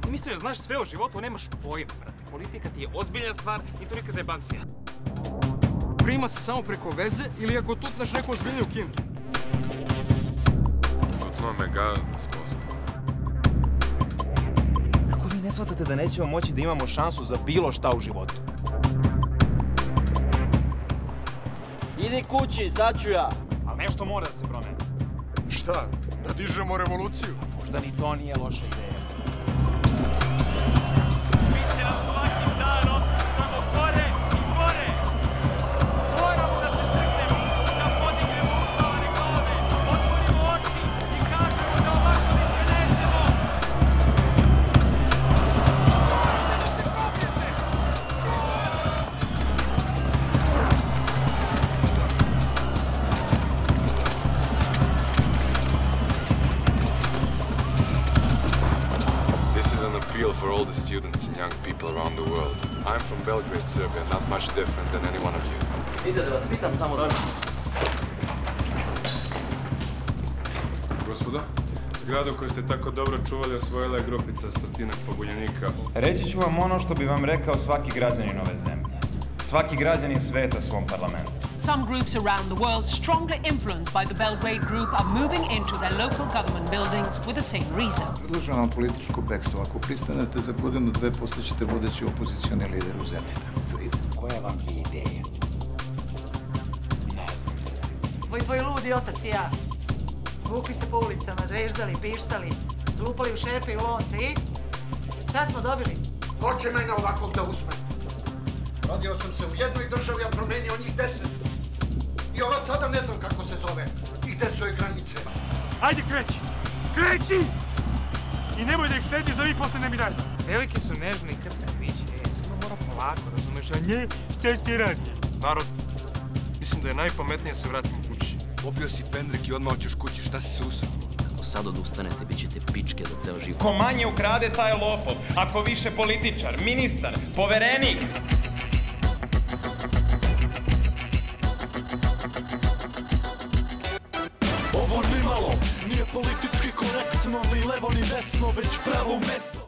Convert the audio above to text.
Ti misliš da znaš sve o životu, nemaš pojma, brate. Politika ti je ozbiljna stvar i to neka zajebancija. Prima se samo preko veze ili ako tutneš neku ozbiljniju kintu. Šutno me gazda s posla. Kako vi ne shvatate da nećemo moći da imamo šansu za bilo šta u životu? Idi kući, sad ću ja. Ali nešto mora da se promeni. Šta? Da dižemo revoluciju? Možda ni to nije loša ideja. Biće nam svakim danom samo gore i gore. Moramo da se trgnemo, da podignemo uspavane glave, otvorimo oči i kažemo da ovako više nećemo. Da se pobijete! Appeal for all the students and young people around the world. I'm from Belgrade, Serbia, not much different than any one of you. Ide da vas pitam samo da... Gospodo, zgradu koju ste tako dobro čuvali osvojila je grupica 100 pobunjenika. Reći ću vam ono što bi vam rekao svaki građanin ove zemlje. Svaki građanin sveta svom parlamentu. Some groups around the world, strongly influenced by the Belgrade Group, are moving into their local government buildings with the same reason. Predlažem vam političko bekstvo. Ako pristanete za godinu, dve, postaćete vodeći opozicioni lider u zemlji. Koja vam je ideja? Ne znam. Tvoj ludi otac i ja. Vukli se po ulicama, zveždali, pištali, glupali u šerpe i u lonce i... Šta smo dobili? Ko će mene ovakvog da uzme? Rodio sam se u jednoj državi, a promenio njih 10. I ova sada ne znam kako se zove. I gde su je granice. Ajde, kreći! Kreći! I nemoj da ih štediš da vi posle ne bi dalje. Veliki su nežni i krtne biće. Samo mora polako, razumeš? A nje, šta ti radi? Narod, mislim da je najpametnije se vratimo kući. Popio si pendrek i odmah hoćeš kući, šta si se usrao? Ako sad odustanete, bit ćete pičke za ceo život. Ko manje ukrade, taj je lopov. Ako više političar, ministar, poverenik. Ovo nimalo nije politički korektno, ni levo ni desno, već pravo meso.